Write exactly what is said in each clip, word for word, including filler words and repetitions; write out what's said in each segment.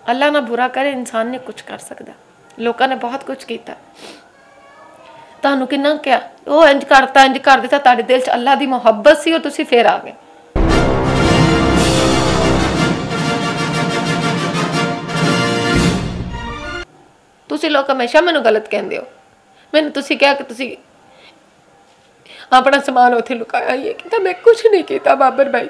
अल्लाह ना बुरा करे, इंसान नहीं कुछ कर सकता। लोगों ने बहुत कुछ किया, तुहानू किन्ना क्या वो इंज करता इंज कर दिता, तुहाडे दिल च अल्लाह दी मुहब्बत सी और तुसीं फिर आ गए। तुसीं लोग हमेशा मैनू गलत कहंदे हो। मैनू तुसीं कहा कि तुसीं अपना समान उत्थे लुकाया ही है, कि मैं कुछ नहीं किया बाबर भाई।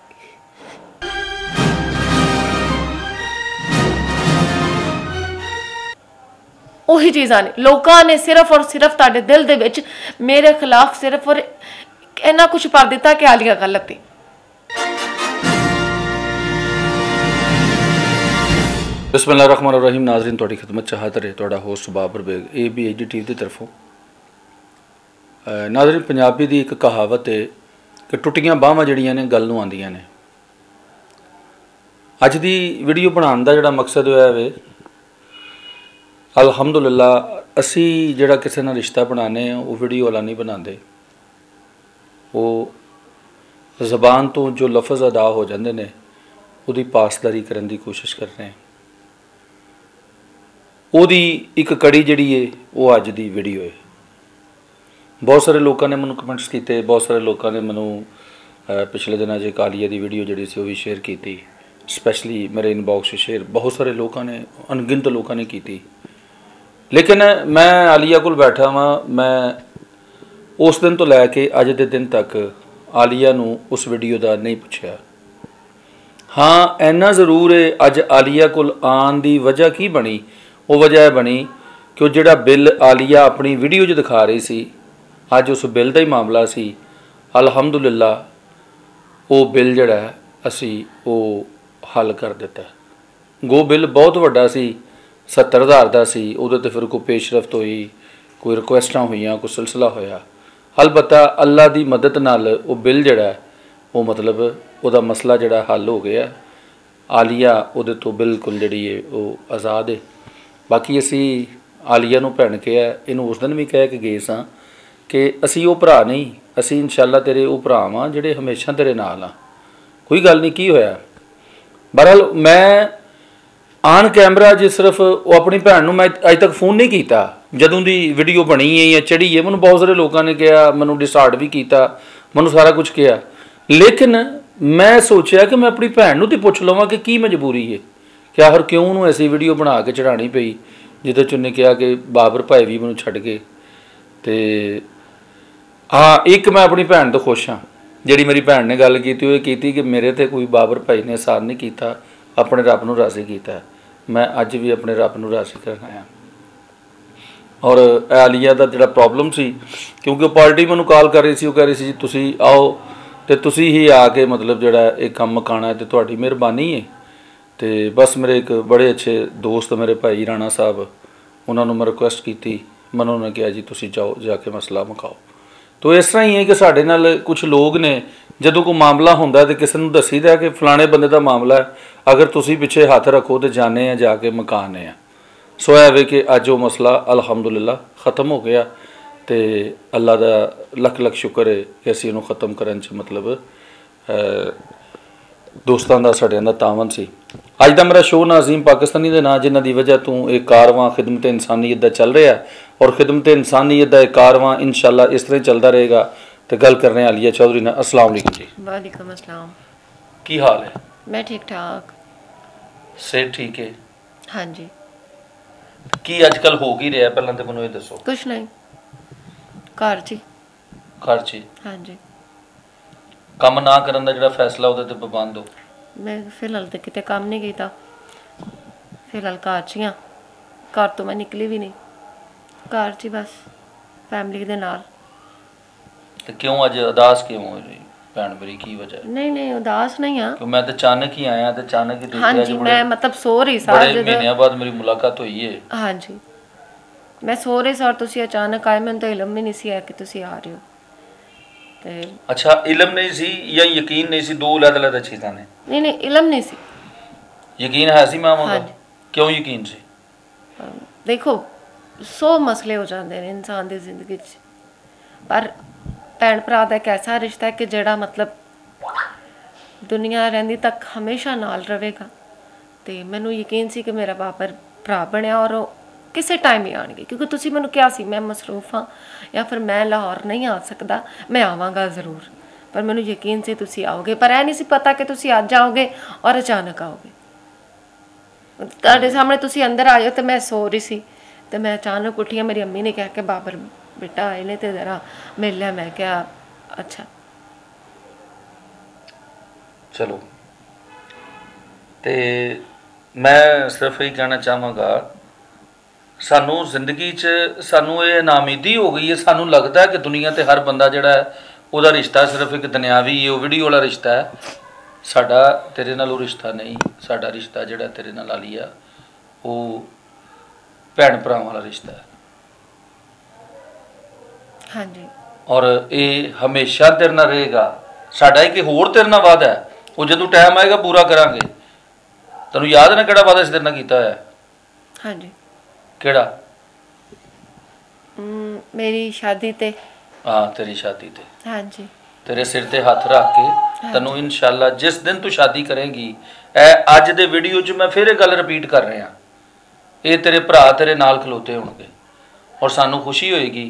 ਉਹੀ ਚੀਜ਼ਾਂ ਨੇ, ਲੋਕਾਂ ਨੇ ਸਿਰਫ ਔਰ ਸਿਰਫ ਤੁਹਾਡੇ ਦਿਲ ਦੇ ਵਿੱਚ ਮੇਰੇ ਖਿਲਾਫ ਸਿਰਫ ਔਰ ਇੰਨਾ ਕੁਝ ਭਰ ਦਿੱਤਾ ਕਿ ਆਲੀਆ ਗਲਤ ਹੈ। बिस्मिल्लाहिर्रहमानिर्रहीम। नाज़रीन तुहाडी खिदमत च हाज़र है तुहाडा host Babar Baig, A B H D T V की तरफों। नाज़रीन पंजाबी की एक कहावत है कि टुटियां बाहां जिहड़ियां ने गल नूं आंदियां ने। अज दी वीडियो बनाउण दा जिहड़ा मकसद होया वे, अलहमदुलिल्लाह असी जिहड़ा किसी नाल रिश्ता बनाने वो वीडियो वाला नहीं बनाते, वो ज़बान तो जो लफज अदा हो जाते हैं उहदी पासदारी करने की कोशिश कर रहे हैं। ਉਹਦੀ एक कड़ी जिहड़ी है वो अज दी वीडियो है। बहुत सारे लोगों ने मैनू कमेंट्स किए, बहुत सारे लोगों ने मैनू पिछले दिनों च आलिया की वीडियो जिहड़ी सी वो भी शेयर की, स्पैशली मेरे इनबॉक्स शेयर बहुत सारे लोगों ने, अनगिनत लोगों ने की। लेकिन मैं आलिया को बैठा वां, मैं उस दिन तो लैके अज दे दिन तक आलिया नू उस वीडियो का नहीं पुछया। हाँ इन्ना जरूर है, अज आलिया को आन की वजह की बनी, वो वजह बनी कि जिहड़ा बिल आलिया अपनी वीडियो च दिखा रही सी, अज उस बिल का ही मामला सी। अलहमदुलिल्लाह वो बिल जिहड़ा असी वो हल कर दिता। गो बिल बहुत वड्डा सी, सत्तर हज़ार का सी, उहदे ते फिर कोई पेशरफ्त हुई, कोई रिक्वेस्टां हुईयां, कोई सिलसिला होया। अलबत्ता अल्लाह की मदद नाल वो बिल जिहड़ा वो मतलब उहदा मसला जिहड़ा हल हो गया। आलिया उहदे तो बिल्कुल जिहड़ी है वो आज़ाद है। बाकी असी आलिया नूं भैन कहा, इनू उस दिन भी कह के गए सां कि असी वो भरा नहीं, असी इंशाअल्लाह तेरे वो भरा वां जिहड़े हमेशा तेरे नाल आ, कोई गल नहीं की होया। बहरहाल मैं आन कैमरा जो सिर्फ वो अपनी भैन नूं मैं अज तक फोन नहीं किया, जदों दी वीडियो बनी है या चढ़ी है मैनूं बहुत सारे लोगों ने कहा, मैनूं डिसार्ड भी किया, मैनूं सारा कुछ कहा। लेकिन मैं सोचा कि मैं अपनी भैन नूं ते पुछ लवां कि की मजबूरी है, क्या हर क्यों उन्होंने ऐसी वीडियो बना के चढ़ानी पई जिदे च उन्हें कहा कि बाबर भाई भी मैनूं छड्ड गए। तो हाँ एक मैं अपनी भैन तो खुश हाँ, जिहड़ी मेरी भैन ने गल की वो की कि मेरे ते कोई बाबर भाई ने एहसान नहीं किया, अपने रब नूं राज़ी किया। मैं अज भी अपने रब नूं राज़ी करना आया। और आलिया का जिहड़ा प्रॉब्लम सी, क्योंकि पार्टी मैनूं कॉल कर रही सी, वो कह रही सी जी तुसीं आओ तो तुसीं ही आके मतलब जिहड़ा एक काम मकाना है, तो तुहाडी मेहरबानी है। तो बस मेरे एक बड़े अच्छे दोस्त मेरे भाई राणा साहब, उन्होंने मैं रिक्वेस्ट की, मैं उन्होंने कहा जी तुसीं जाओ जाके मसला मुकाओ। तो इस तरह ही है कि साढ़े नाल कुछ लोग ने जदों कोई मामला होंदा तो किसी नूं दसीदा कि फलाने बंदे का मामला है, अगर तुसीं पिछे हाथ रखो तो जाने आ जाके मकाने आ। सो है वे कि अज वो मसला अलहमदुलिल्लाह ख़त्म हो गया। तो अल्लाह का लख लख शुक्र है कि असीं इहनूं ख़त्म करन च मतलब दोस्तों का साढ़ियां दा तावन सी। अज का मेरा शो नाज़ीम पाकिस्तानी के नाम, जिन्हां दी वजह तो एक कारवां खिदमत इंसानीयत का चल रहा है, और खिदमत इंसानीयत का एक कारवां इंशाअल्लाह इस तरह चलता रहेगा। तो गल कर रहे हैं आलिया चौधरी ने। अस्सलाम वालेकुम जी। वालेकुम अस्सलाम। की हाल है? मैं ठीक ठाक। सेहत ठीक है? हाँ जी। की अजकल हो की रहा, पहले तो मैनूं ये दसो। कुछ नहीं, घर च घर च हाँ जी। काम ना करन दा जिहड़ा फैसला उहदे ते पाबंद हो? मैं फिलहाल तो किते काम नहीं किया, फिलहाल घर च ही हाँ। घर तो मैं निकली भी नहीं, घर च ही बस फैमिली दे नाल। ते क्यों अज उदास क्यों हो जी भैन मेरी, की वजह? नहीं नहीं उदास नहीं हाँ। तो मैं तो अचानक ही आया, तो अचानक ही हाँ जी, मैं मतलब सो रही सा, बड़े महीनों बाद मेरी मुलाकात हुई है। हाँ जी, मैं सो रही सा और तुसी अचानक आए, मैंने तो इलम भी नहीं सी है कि तुसी आ रहे हो। अच्छा इलम नहीं सी या यकीन नहीं सी, दो अलग अलग चीज़ां ने? नहीं नहीं इलम नहीं सी, यकीन है सी मामा हाँ का? क्यों यकीन सी? देखो सौ मसले हो जाते हैं इंसान की जिंदगी च, पर भैन भरा का एक ऐसा रिश्ता है कि जिहड़ा मतलब दुनिया रहिंदी तक हमेशा नाल रहेगा। ਤੇ ਮੈਨੂੰ ਯਕੀਨ ਸੀ ਕਿ ਮੇਰਾ ਬਾਬਰ ਭਰਾ ਬਣਿਆ ਔਰ ਉਹ ਕਿਸੇ ਟਾਈਮ ਹੀ ਆਣਗੇ, ਕਿਉਂਕਿ ਤੁਸੀਂ ਮੈਨੂੰ ਕਿਹਾ ਸੀ ਮੈਂ ਮਸਰੂਫ ਹਾਂ ਜਾਂ ਫਿਰ ਮੈਂ ਲਾਹੌਰ ਨਹੀਂ ਆ ਸਕਦਾ, ਮੈਂ ਆਵਾਂਗਾ ਜ਼ਰੂਰ। ਪਰ ਮੈਨੂੰ ਯਕੀਨ ਸੀ ਤੁਸੀਂ ਆਓਗੇ, ਪਰ ਇਹ ਨਹੀਂ ਸੀ ਪਤਾ ਕਿ ਤੁਸੀਂ ਅੱਜ ਆਓਗੇ ਔਰ ਅਚਾਨਕ ਆਓਗੇ। ਤੁਹਾਡੇ ਸਾਹਮਣੇ ਤੁਸੀਂ ਅੰਦਰ ਆਏ ਤੇ ਮੈਂ ਸੋ ਰਹੀ ਸੀ ਤੇ ਮੈਂ ਅਚਾਨਕ ਉੱਠੀ, ਮੇਰੀ ਅੰਮੀ ਨੇ ਕਿਹਾ ਕਿ ਬਾਬਰ बेटा आए ने तो जरा मिल लिया। मैं क्या अच्छा चलो। तो मैं सिर्फ यही कहना चाहांगा, सानू जिंदगी च सानू ये नाउमीदी हो गई है। सानू लगता है कि दुनिया ते हर बंदा जिहड़ा है उहदा रिश्ता सिर्फ एक दुनियावी है, वीडियो वाला रिश्ता है। साडा तेरे नाल रिश्ता नहीं, साडा रिश्ता जिहड़ा तेरे नाल आली आ वो भैन भरा वाला रिश्ता है। हाँ जी। और ये हमेशा तेरे नाल रहेगा। साडा एक होर तेरे नाल वादा है, वो जदों टाइम आएगा पूरा करांगे। तैनूं याद है ना किहड़ा वादा इस तेरे नाल कीता है? हाँ जी। किहड़ा? मेरी शादी ते। हाँ, तेरी शादी ते। हाँ जी। तेरे सिर ते हथ रख के हाँ तैनूं इंशाअल्लाह जिस दिन तू शादी करेंगी, ए अज दे वीडियो च मैं फिर ये गल रिपीट कर रहा, ये तेरे भरा तेरे नाल खलोते होणगे और सानू खुशी होएगी।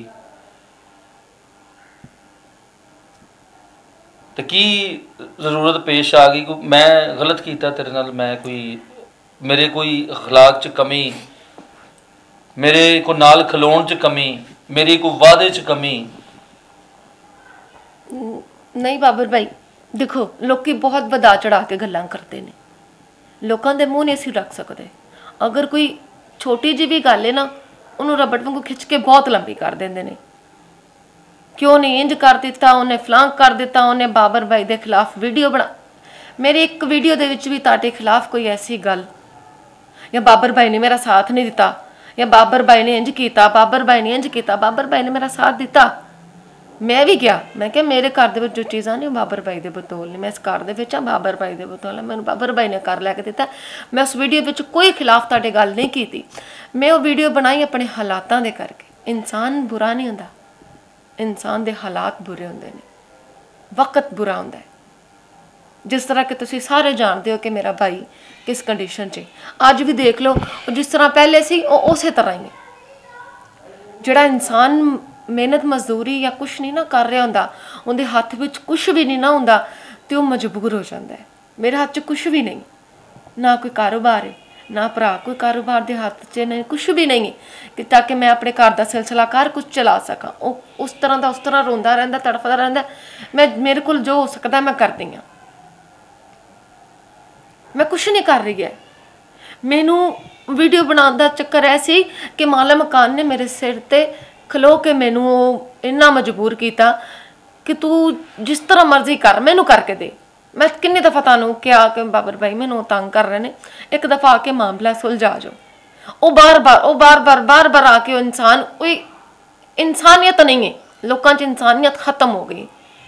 तो की जरूरत पेश आ गई, मैं गलत किया तेरे नाल, मैं कोई मेरे कोई अखलाक च कमी, मेरे को नाल खलोण च कमी, मेरी कोई वादे च कमी? नहीं बाबर भाई, देखो लोग बहुत वधा चढ़ा के गल्लां करते हैं, लोगों के मूँह नहीं असीं रख सकते। अगर कोई छोटी जी भी गल है ना, उन्होंने रबड़ वांगू खिंच के बहुत लंबी कर देंगे ने। क्यों नहीं इंज कर दिता, उन्हें फलांग कर दिता, उन्हें बाबर भाई के खिलाफ वीडियो बना। मेरे एक वीडियो दे विच भी ताटे खिलाफ कोई ऐसी गल, या बाबर भाई ने मेरा साथ नहीं दिता, या बाबर भाई ने इंज किया, बाबर भाई ने इंज किया, बाबर भाई ने मेरा साथ दिता। मैं भी गया, मैं क्या मेरे घर दे विच जो चीज़ां ने बाबर भाई दे बतौल ने, मैं इस घर दे विच बाबर भाई दे बतौल, मैंने बाबर भाई ने कर लैके दिता। मैं उस वीडियो विच कोई खिलाफ ताटे गल नहीं की, मैं वो वीडियो बनाई अपने हालातां दे करके। इंसान बुरा नहीं हुंदा, इंसान दे हालात बुरे होंदे ने, वक्त बुरा होंदा है। जिस तरह कि तुसीं सारे जानते हो कि मेरा भाई किस कंडीशन च, अज भी देख लो जिस तरह पहले सी उस तरह ही है। जिहड़ा इंसान मेहनत मजदूरी या कुछ नहीं ना कर रहा होंदा, उनके हथ में कुछ भी नहीं ना होंदा, तो वह मजबूर हो जाता है। मेरे हाथ च कुछ भी नहीं, ना कोई कारोबार है, ना भरा कोई कारोबार के हाथ च नहीं, कुछ भी नहीं कि ताकि मैं अपने घर का सिलसिला कार कुछ चला सका। उस तरह का उस तरह रोंदा रहिंदा, तड़फदा रहिंदा। मैं मेरे को जो हो सकता मैं करती हाँ, मैं कुछ नहीं कर रही है। मैनू वीडियो बनाने का चक्कर ऐसी कि माला मकान ने मेरे सिर ते खलो के मैनू इन्ना मजबूर किया कि तू जिस तरह मर्जी कर, मैनू करके दे। मैं किन्नी दफ़ा तुहानू क्या कि बाबर भाई मैनू तंग कर रहे हैं, एक दफ़ा आके मामला सुलझा जाओ। वो बार बार वो बार बार बार बार आके इंसान, कोई इंसानियत नहीं है, लोगों च इंसानियत खत्म हो गई।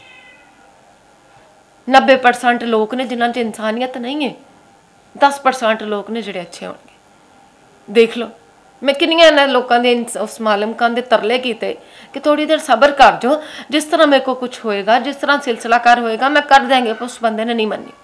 नब्बे परसेंट लोग ने जिन्हों च इंसानियत नहीं है, दस परसेंट लोग ने जिहड़े अच्छे होंगे। देख लो मैं किन्नियां इन्हां लोगों के उस मालम खान दे तरले कीते कि थोड़ी देर सब्र कर जो, जिस तरह मेरे को कुछ होएगा, जिस तरह सिलसिलाकार होएगा मैं कर देंगे। उस बंदे ने नहीं मनी,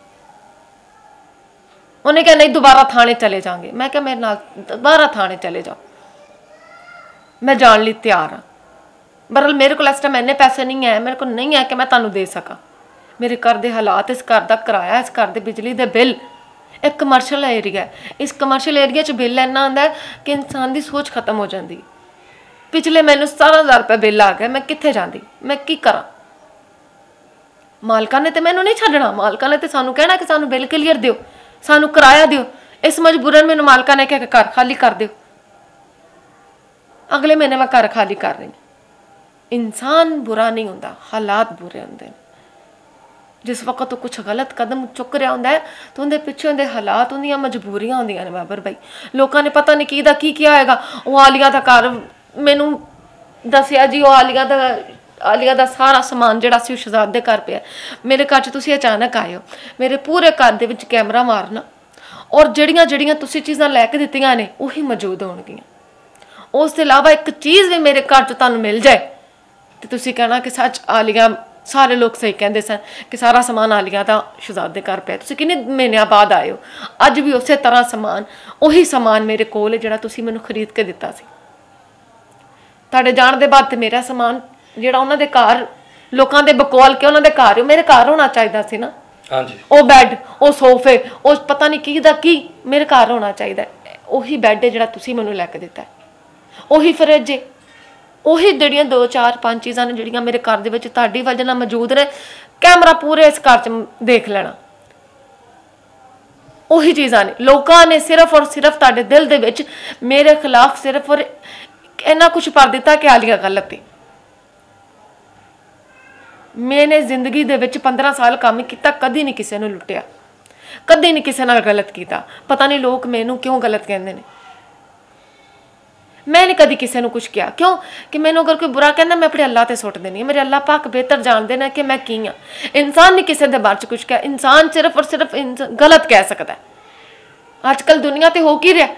उन्हें कहा नहीं दोबारा थाने चले जाएंगे। मैं क्या मेरे नाल दोबारा थाने चले जाओ, मैं जान ली तैयार हाँ। बहरहाल मेरे को इस टाइम इन्ने पैसे नहीं है, मेरे को नहीं है कि मैं तुहानू दे सका। मेरे घर के हालात, इस घर का किराया, इस घर के बिजली के बिल, एक कमर्शियल एरिया, इस कमर्शियल एरिया च बिल इन्ना आंदा है कि इंसान की सोच खत्म हो जाती। पिछले मैनू सतारह हज़ार रुपये बिल आ गया, मैं कित्थे जाती, मैं की करा। मालका ने तो मैनू नहीं छड्डना, मालका ने तो सानू कहना कि सानू बिल क्लीयर दिओ, सानू किराया दिओ। इस मजबूरन मैनू मालका ने कहा घर खाली कर दिओ, अगले महीने मैं घर खाली कर रही। इंसान बुरा नहीं होंदा, हालात बुरे होंदे ने। जिस वक्त तो कुछ गलत कदम चुक रहा होंदा है तो उनके पिछे उनके हालात, उनकी मजबूरियां होंदियां ने। बाबर भाई लोगों ने पता नहीं की दा की क्या होएगा। वो आलिया का घर मैनू दसिया जी, वो आलिया का आलिया का सारा समान जिहड़ा सी शहजादे घर पिया। मेरे घर च तुसीं अचानक आए हो, मेरे पूरे घर दे विच कैमरा मारना और जड़ियां जड़ियां तुसीं चीज़ां लैके दित्तियां ने उही मौजूद होणगियां। उस दे इलावा एक चीज़ भी मेरे घर च तुहानू मिल जाए तो तुसीं कहना कि सच आलिया ਸਾਰੇ ਲੋਕ ਸਹੀ ਕਹਿੰਦੇ ਸਨ ਕਿ ਸਾਰਾ ਸਮਾਨ ਆਲੀਆ ਦਾ ਸ਼ਹਿਜ਼ਾਦੇ ਘਰ ਪਿਆ। ਤੁਸੀਂ ਕਿੰਨੇ ਮਹੀਨਿਆਂ ਬਾਅਦ ਆਏ ਹੋ, ਅੱਜ ਵੀ ਉਸੇ ਤਰ੍ਹਾਂ ਸਮਾਨ, ਉਹੀ ਸਮਾਨ ਮੇਰੇ ਕੋਲ ਹੈ ਜਿਹੜਾ ਤੁਸੀਂ ਮੈਨੂੰ ਖਰੀਦ ਕੇ ਦਿੱਤਾ ਸੀ। ਤੁਹਾਡੇ ਜਾਣ ਦੇ ਬਾਅਦ ਤੇ ਮੇਰਾ ਸਮਾਨ ਜਿਹੜਾ ਉਹਨਾਂ ਦੇ ਘਰ ਲੋਕਾਂ ਦੇ ਬਕੌਲ ਕੇ ਉਹਨਾਂ ਦੇ ਘਰ ਉਹ ਮੇਰੇ ਘਰ ਹੋਣਾ ਚਾਹੀਦਾ ਸੀ ਨਾ। ਹਾਂਜੀ, ਉਹ ਬੈੱਡ, ਉਹ ਸੋਫੇ, ਉਹ ਪਤਾ ਨਹੀਂ ਕੀ ਦਾ ਕੀ ਮੇਰੇ ਘਰ ਹੋਣਾ ਚਾਹੀਦਾ। ਉਹੀ ਬੈੱਡ ਹੈ ਜਿਹੜਾ ਤੁਸੀਂ ਮੈਨੂੰ ਲੈ ਕੇ ਦਿੱਤਾ, ਉਹੀ ਫਰਿੱਜ ਹੈ, ਉਹੀ ਜਿਹੜੀਆਂ ਦੋ ਚਾਰ ਪੰਜ ਚੀਜ਼ਾਂ ਨੇ ਜਿਹੜੀਆਂ ਮੇਰੇ ਘਰ ਦੇ ਵਿੱਚ ਤੁਹਾਡੀ ਵਜ੍ਹਾ ਨਾਲ ਮੌਜੂਦ ਨੇ। ਕੈਮਰਾ ਪੂਰੇ ਇਸ ਘਰ 'ਚ ਦੇਖ ਲੈਣਾ, ਉਹੀ ਚੀਜ਼ਾਂ ਨੇ। ਲੋਕਾਂ ਨੇ ਸਿਰਫ ਔਰ ਸਿਰਫ ਤੁਹਾਡੇ ਦਿਲ ਦੇ ਵਿੱਚ ਮੇਰੇ ਖਿਲਾਫ ਸਿਰਫ ਔਰ ਇੰਨਾ ਕੁਛ ਭਰ ਦਿੱਤਾ ਕਿ ਆਲੀਆ ਗਲਤ ਹੈ। मैंने जिंदगी दे विच पंद्रह साल काम किया, कदी नहीं किसी ने लुटिया, कदी नहीं किसी नाल गलत किया। पता नहीं लोग मैनू क्यों गलत कहते हैं। मैं नहीं कदी किसी ने कुछ किया, क्यों कि मैनू अगर कोई बुरा कहना मैं अपने अल्लाह ते सुट देनी। मेरे अल्लाह पाक बेहतर जानते हैं कि मैं की हाँ। इंसान नहीं किसी के बारे कुछ कहा, इंसान सिर्फ और सिर्फ गलत कह सकता है। अजकल दुनिया ते हो की रहा,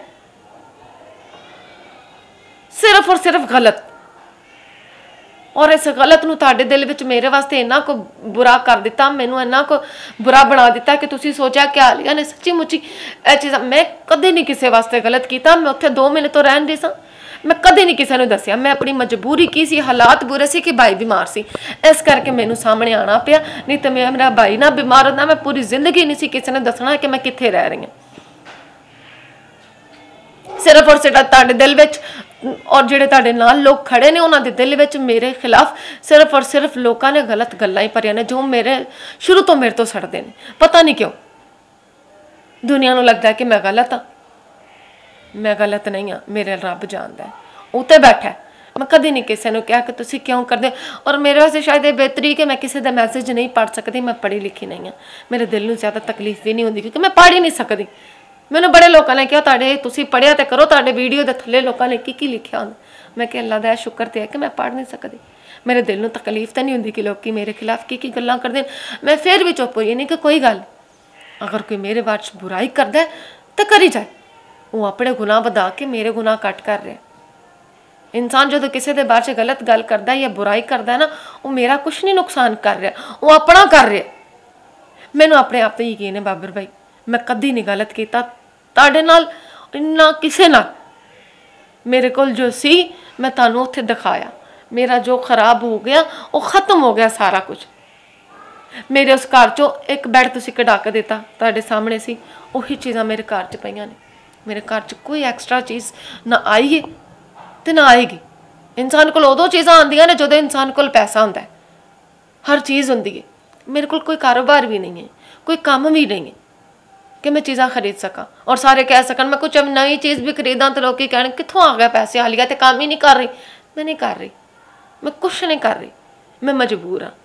सिर्फ और सिर्फ गलत। और इस गलत नूं तुहाडे दिल विच मेरे वास्ते इन्ना को बुरा कर दिता, मैनू इन्ना को बुरा बना दिता कि तुसीं सोचा कि आलिया ने सच्ची मुच्ची ये चीज़। मैं कदे नहीं किसी वास्ते गलत किया। मैं उत्थे दो महीने तो रहन दी सां, मैं कदे नहीं किसी नूं दस्सिया। मैं अपनी मजबूरी की सी, हालात बुरे सी कि भाई बीमार सी, इस करके मैनू सामने आना पिया। नहीं तो मैं मेरा भाई ना बीमार होंदा मैं पूरी जिंदगी नहीं सी किसी ने दसना कि मैं कित्थे रह रही हां। सिर्फ और सिर्फ तुहाडे दिल विच और जिहड़े तुहाडे नाल लोग खड़े ने उन्हां दे दिल विच मेरे खिलाफ सिर्फ और सिर्फ लोगों ने गलत गल्लां ही भरियां ने, जो मेरे शुरू तो मेरे तो सड़दे ने। पता नहीं क्यों दुनिया नूं लगदा है कि मैं गलत हाँ। मैं गलत नहीं हाँ, मेरे रब जानदा है, उत्ते बैठा है। मैं कभी नहीं किसी ने कहा कि तुसीं क्यों करदे। और मेरे वास्ते शायद ये बेहतरी कि मैं किसी का मैसेज नहीं पढ़ सकती, मैं पढ़ी लिखी नहीं हाँ। मेरे दिल नूं ज़्यादा तकलीफ भी नहीं होंदी क्योंकि मैं पढ़ ही नहीं सकती। मैंने बड़े लोगों ने कहा तुहाडे तुसीं पढ़िया तो करो, तुहाडे वीडियो के थल्ले लोगों ने की की लिखिया होंदा। मैं कहा अल्लाह दा शुक्र तो है कि मैं पढ़ नहीं सकती। मेरे दिल नूं तकलीफ तो नहीं होंदी कि लोग मेरे खिलाफ की की गल्लां करदे ने। मैं फिर भी चुप होई नहीं कि कोई गल, अगर कोई मेरे बारे च बुराई करदा है तो करी जाए। वो अपने गुनाह वधा के मेरे गुनाह कट कर रहा। इंसान जो किसी के बारे च गलत गल करदा है या बुराई करदा है ना, वो मेरा कुछ नहीं नुकसान कर रहा, वो अपना कर रहा। मैनू अपने आप तो यकीन है बाबर भाई, मैं कदी नहीं गलत किया तुहाडे नाल, इन्ना किसे नाल। मेरे कोल जो सी मैं तुहानू उत्थे दिखाया, मेरा जो खराब हो गया वो खत्म हो गया सारा कुछ। मेरे उस घर चों एक बैड तुसीं कढा के दिता, तुहाडे सामने सी, उही चीज़ां मेरे घर च पईयां ने। मेरे घर च कोई एक्सट्रा चीज़ ना आई है तो ना आएगी। इंसान कोल उदों चीज़ां आंदियां ने जदों इंसान कोल पैसा हुंदा है, हर चीज़ हुंदी है। मेरे कोल कोई कारोबार भी नहीं है, कोई काम भी नहीं है कि मैं चीज़ां खरीद सका और सारे कह सकन मैं कुछ नई चीज़ भी खरीदा तो लोग कहने कित्थों आ गया पैसे, आलिया तो काम ही नहीं कर रही। मैं नहीं कर रही, मैं कुछ नहीं कर रही, मैं मजबूर हाँ।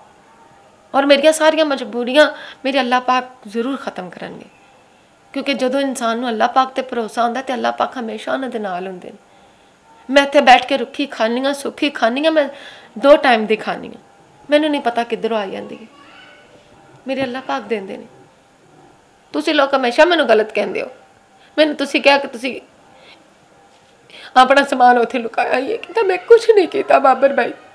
और मेरिया सारियां मजबूरियां मेरे अल्लाह पाक जरूर ख़त्म करनगे, क्योंकि जदों इंसान नूं अल्लाह पाक ते भरोसा हुंदा ते अल्लाह पाक हमेशा उन्हां दे नाल हुंदे ने। मैं इत्थे बैठ के रुखी खानी हाँ, सुखी खानी हाँ, मैं दो टाइम दी खानी हाँ। मैनूं नहीं पता किधरों आई जांदी है, मेरे अल्लाह पाक देंदे ने। तुसीं लोग हमेशा मैनू गलत कहते हो। मैंने तुसीं कहा कि तुसीं अपना समान उत्थे लुकाया ही है कि मैं कुछ नहीं किया बाबर भाई।